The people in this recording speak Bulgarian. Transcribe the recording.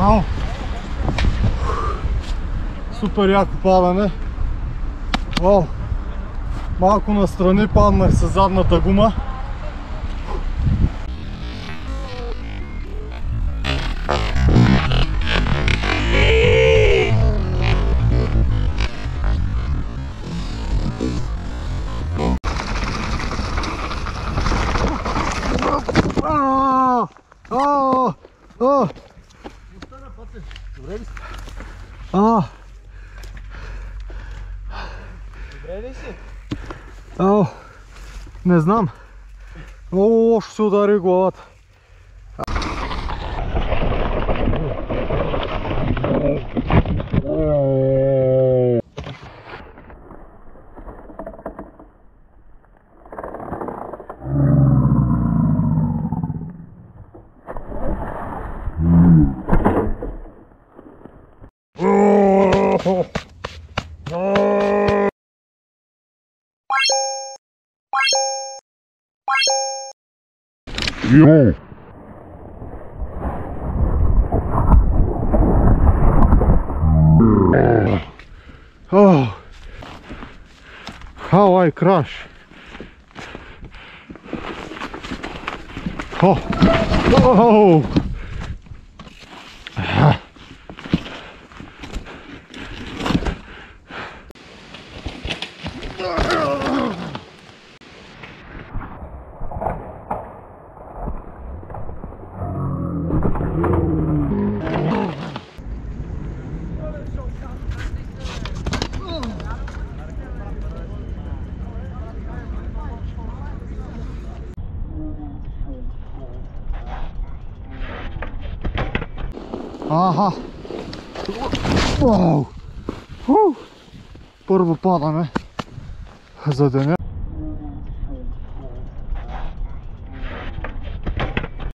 Ау! Супер яко падане. Вау! Малко настрани паднах с задната гума. Добре ли си? Добре ли си? Не знам. Много лошо се удари главата. Yeah. Oh, how I crash. Oh, oh. Аха! Първо падане за деня.